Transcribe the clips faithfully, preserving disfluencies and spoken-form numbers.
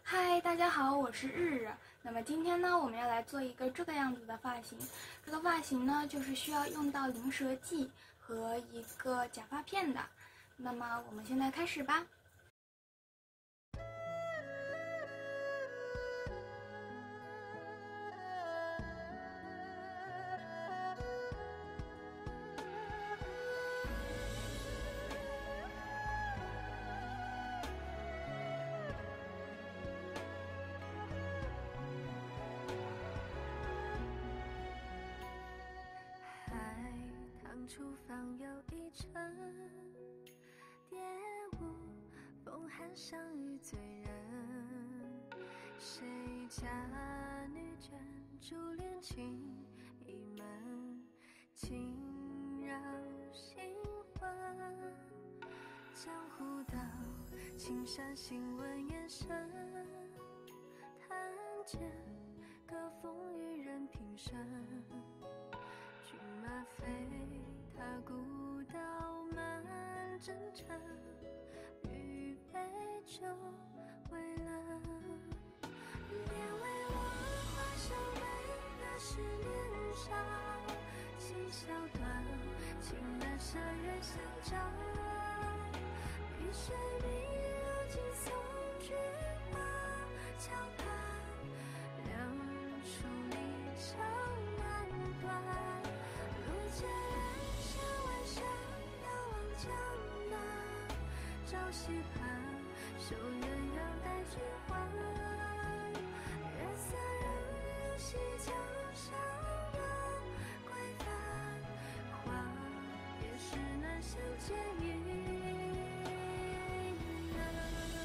嗨，大家好，我是日日。那么今天呢，我们要来做一个这个样子的发型。这个发型呢，就是需要用到灵蛇剂和一个假发片的。那么我们现在开始吧。 厨房有一trận蝶舞，風寒相遇醉人。誰家女眷珠簾情意悶，輕繞心魂。江湖道，青山新聞眼神，探劍歌風與人平生。骏馬飛，踏古道滿征塵，欲杯酒為冷。別為我花笑眉，那是年少情小短，情難捨人相照。碧水明如金松菊花橋畔，兩處離橋難斷。借人山萬山，遙望江南。朝夕盼，守鸳鸯待君還。月色人如洗，江上有歸帆。花別時難相見亦難。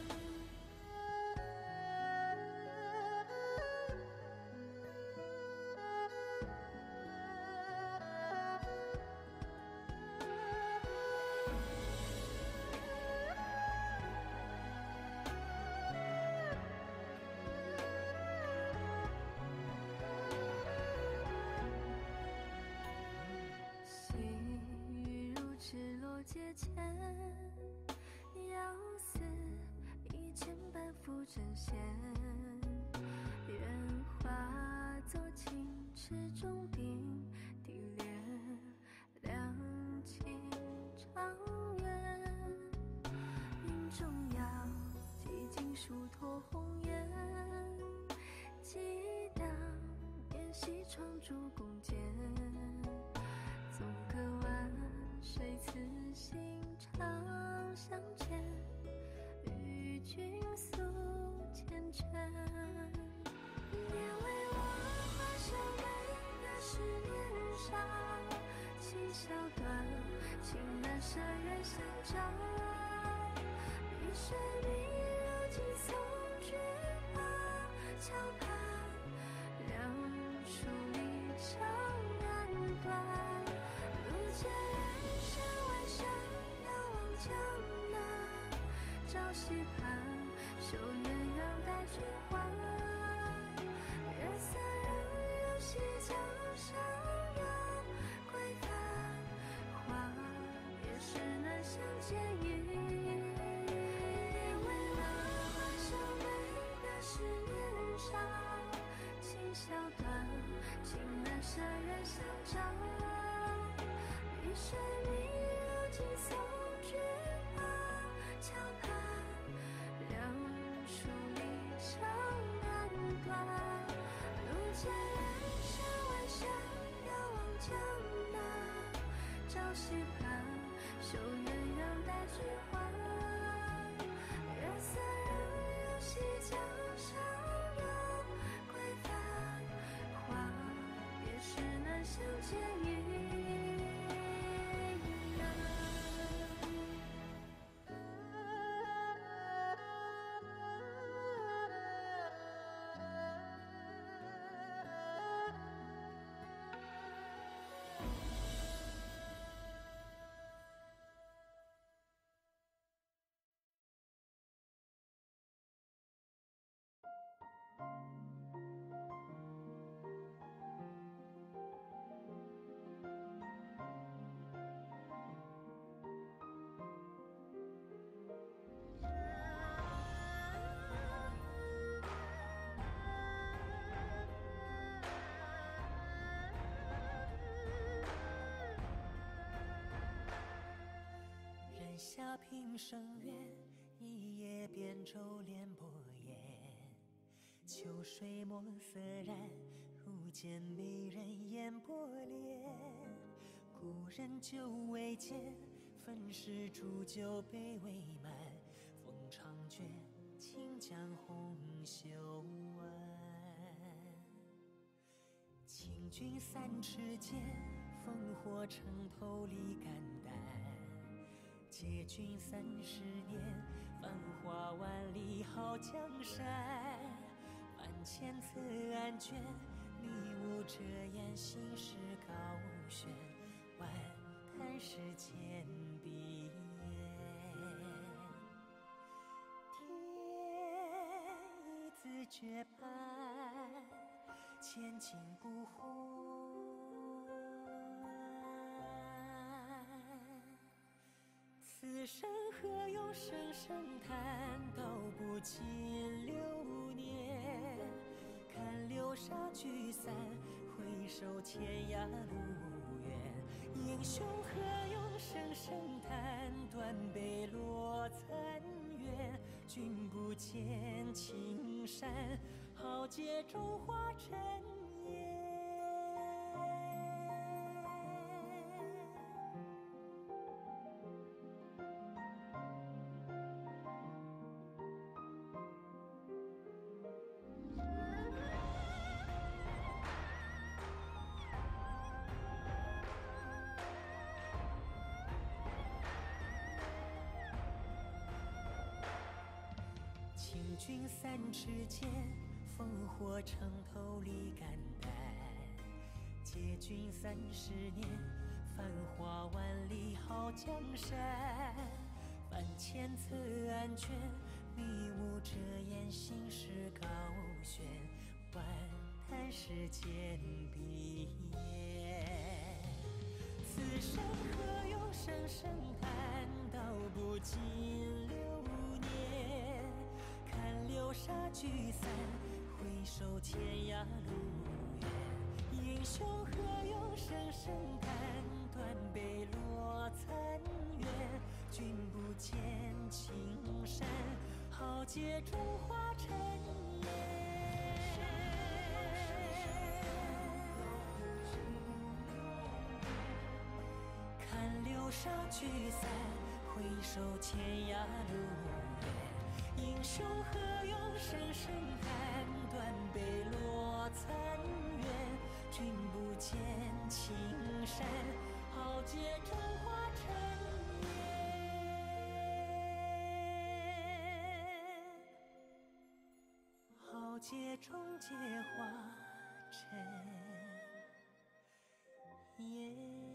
阶前要似一千般浮针线，愿化作青池中冰，滴莲两情长远。云中摇，几经疏托红颜，激荡烟溪窗烛共剪。纵隔万水此心常相牵，与君诉缱绻。别为我花笑眉，那是年少情小短，情難捨人相照。碧水明如金松菊花橋畔，兩處離橋難斷。借人山萬山，遙望江南。朝夕盼，守鸳鸯待君還。月色人如洗，江上有歸帆。花別時難相見亦別為我花笑眉，那是年少情小短，情難捨人相照。碧水明如金松菊花橋畔，兩處離橋難斷。路借人山萬山，遙望江南。朝夕盼，守鸳鸯待君下平生缘，一夜扁舟连波烟。秋水墨色染，如见美人烟波脸。故人久未见，分时煮酒杯未满。风长卷，轻将红袖挽。请君三尺剑，烽火城头立肝胆。借君三十年，繁华万里好江山。万千册案卷，你无遮掩，心事高悬。万叹世间碧烟，天意自绝版，千金不换。此生何用声声叹，道不尽流年。看流沙聚散，回首天涯路远。英雄何用声声叹，断碑落残垣。君不见青山，豪杰中化尘烟。请君三尺剑，烽火城头立肝胆。借君三十年，繁华万里好江山。万千册案卷，迷雾遮掩，心事高悬。万叹世间碧烟。此生何用声声叹，道不尽流年。看流沙聚散，回首天涯路远。英雄何用声声叹，断碑落残垣。君不见青山，豪杰中化尘烟。看流沙聚散，回首天涯路远。英雄何用声声叹，断碑落残垣。君不见青山，豪杰中化尘烟。豪杰中皆化尘烟。